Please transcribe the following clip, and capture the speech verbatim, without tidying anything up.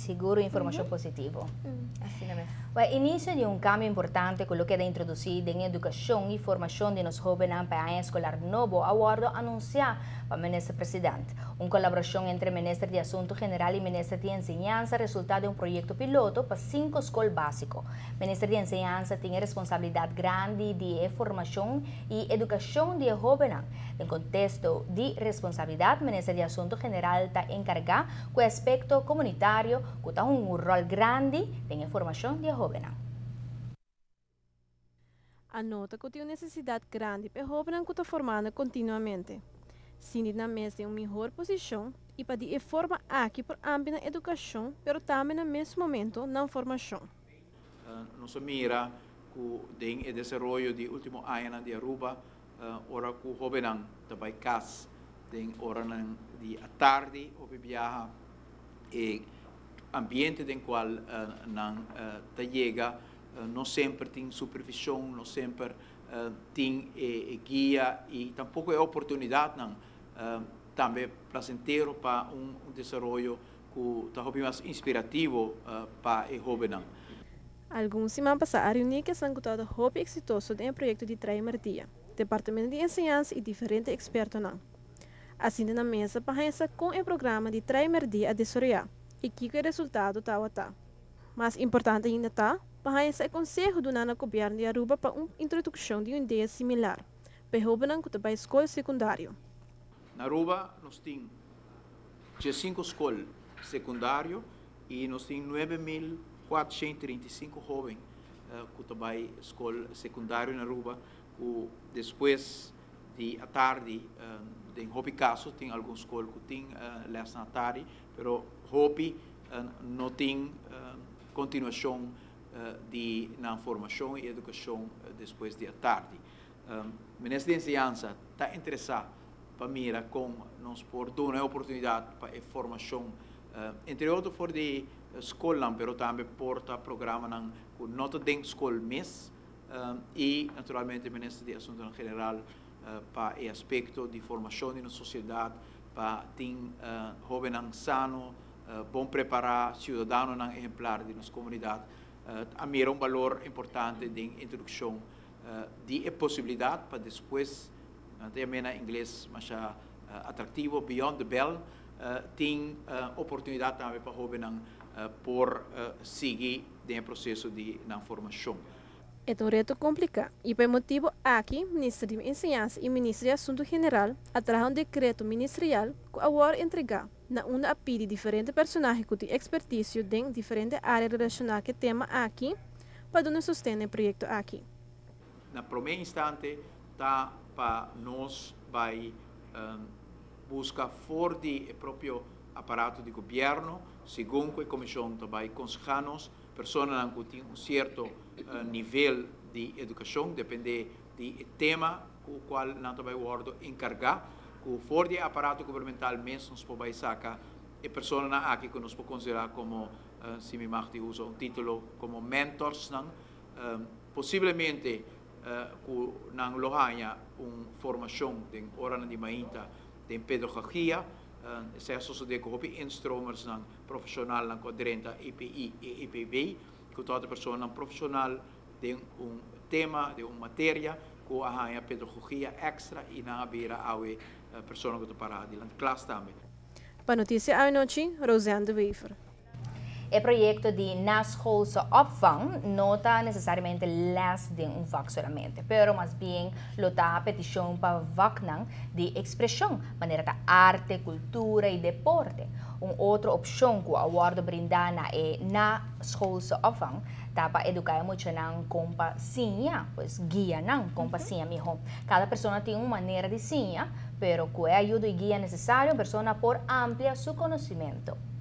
seguro informação Uhum. positiva. Hum, assim mesmo. O início de um cambio importante que lo que é introduzido em educação e formação de nos jovens para a escolar novo, aguardo anunciar para o ministro presidente. Uma colaboração entre o ministro de Assunto General e o ministro de Enseñanza resultado de um projeto piloto para cinco escolas básicas. O ministro de Enseñanza tem responsabilidade grande de formação e educação de jovens. No contexto de responsabilidade, o ministro de Assunto General está encarregado com o aspecto comunitário, que tem um rol grande em formação de jovens. Anota que tem uma necessidade grande para jovens que estão formando continuamente. Sindi na mesa tem uma melhor posição e para de forma aqui por ambos na educação, mas também no mesmo momento na formação. Uh, nossa mira ku ding e desenvolvimento de último ano de Aruba, uh, ora ku jovens também cas, ding ora de à tarde ou viaja e ambiente em qual uh, não uh, ta chega, uh, não sempre tem supervisão, não sempre uh, tem eh, eh, guia e tampouco é oportunidade não uh, também placenteiro para um, um desenvolvimento que está mais inspirativo uh, para os jovens. Alguns semanas passadas, a reunião que são contada hobby exitoso de um projeto de Traimerdia, Departamento de Enseñança e diferentes expertos não. Assim na mesa para com o programa de Traimerdia a desarrollar. E que o resultado está a Mas importante ainda está, para esse consejo do Nana Governo de Aruba para uma introdução de uma ideia similar, para jovens que estão escola secundária. Na Aruba, nós temos cinco escolas secundárias e nós temos nove mil quatrocentos e trinta e cinco jovens uh, que estão na escola secundária na Aruba, que depois de à tarde, uh, em hobby caso, tem algumas escolas que têm uh, less na tarde, mas hobby uh, não tem uh, continuação uh, de na formação e educação uh, depois de à tarde. Um, o Ministério da Enseñança está interessado para mirar como nós por dar uma oportunidade para a formação, uh, entre outros for de escola, mas também porta programa que nota dentro da escola mesmo uh, e naturalmente o Ministério da Assunto General uh, para o aspecto de formação na sociedade, para ter uh, jovens sanos, uh, bom preparar, cidadãos exemplar de nossa comunidade. Uh, a mira um valor importante de introdução uh, de possibilidade para depois, até em inglês mais uh, atrativo, beyond the bell, uh, tem uh, oportunidade também para jovens uh, por uh, seguir no processo de na formação. É um reto complicado e por motivo aqui, o Ministério de Enseñança e o Ministério de Assunto General atraem um decreto ministerial que agora entregar na uma apide diferentes personagens que têm expertise em diferentes áreas relacionadas que tema aqui para dar sustento ao projeto aqui. Na primeiro instante, tá para nós vai um, buscar fora do próprio aparato de governo, segundo a comissão também aconselha-nos, pessoas que têm um certo uh, nível de educação, depende do tema com o qual nós também vamos encargar, que fora do aparato governamental mesmo nos pode sacar e pessoas aqui que nos pode considerar como, uh, se me marque usa um título, como mentors, não? Uh, possivelmente que nang lohanya uma formação de hora de mainta de pedagogia, se associa de que hobby instruments nang profissional nang quadrenta I P I e I P B, que toda pessoa nang profissional de um tema, de uma matéria, que a pedagogia extra e na beira a pessoa que para de classe também. Para notícia à noite, Rosiane de Wever. O projeto de naschoolse opvang não está necessariamente les de um vak solamente, pero mas bem lota a petição para vak de expressão, maneira da arte, cultura e deporte. Uma outra opção que o awardo brinda na é naschoolse opvang, tá para educar muito nang compa sinha, pois guia nang compa sinha miho. Cada pessoa tem uma maneira de sinha, pero com a ajuda e guia necessária, a pessoa por amplia seu conhecimento.